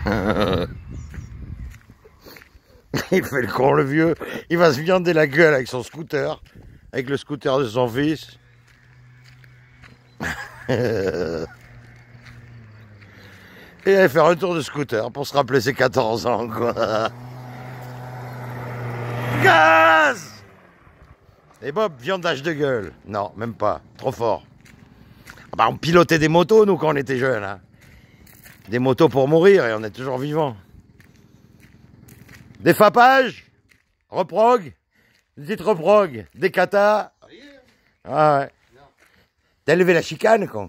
Il fait le con, le vieux. Il va se viander la gueule avec son scooter. Avec le scooter de son fils. Et aller faire un tour de scooter pour se rappeler ses 14 ans, quoi. Gaz! Et Bob, viandage de gueule. Non, même pas. Trop fort. Ah bah, on pilotait des motos, nous, quand on était jeunes. Hein. Des motos pour mourir, et on est toujours vivants. Des fapages. Reprog. Dites reprog. Des katas. Ah ouais. T'as levé la chicane, quoi.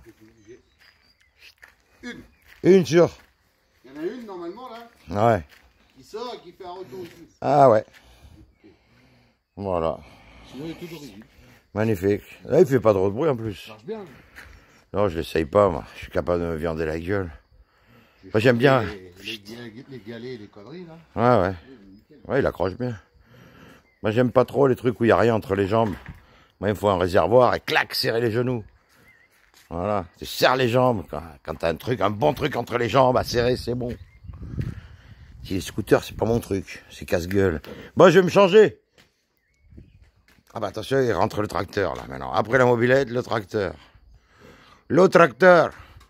Une sur. Il y en a une, normalement, là. Ouais. Qui sort et qui fait un retour aussi. Ah ouais. Voilà. Sinon, il est tout d'origine. Magnifique. Là, il fait pas trop de bruit en plus. Ça marche bien. Non, je l'essaye pas, moi. Je suis capable de me viander la gueule. Moi, j'aime bien. Les galets et les conneries, là. Ouais, ouais. Ouais, il accroche bien. Moi, j'aime pas trop les trucs où il n'y a rien entre les jambes. Moi, il me faut un réservoir et clac, serrer les genoux. Voilà. Tu serres les jambes. Quand t'as un bon truc entre les jambes à serrer, c'est bon. Si les scooters, c'est pas mon truc. C'est casse-gueule. Bon, je vais me changer. Ah bah attention, il rentre le tracteur, là, maintenant. Après la mobilette, le tracteur. Le tracteur.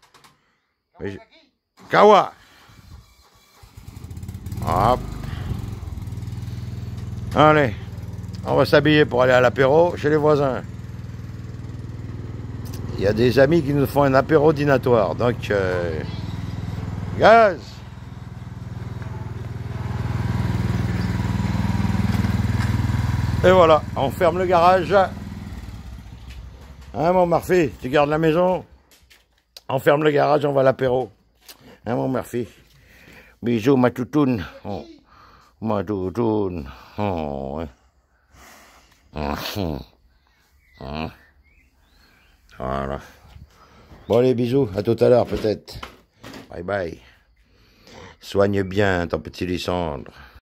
Kawa. Hop. Allez. On va s'habiller pour aller à l'apéro chez les voisins. Il y a des amis qui nous font un apéro dînatoire. Donc, gaz. Et voilà, on ferme le garage. Hein, mon Murphy, tu gardes la maison. On ferme le garage, on va à l'apéro. Hein, mon Murphy. Bisous, ma toutoune. Oh. Ma toutoune. Oh, ouais. Voilà. Bon, allez, bisous. À tout à l'heure, peut-être. Bye bye. Soigne bien ton petit Lysandre.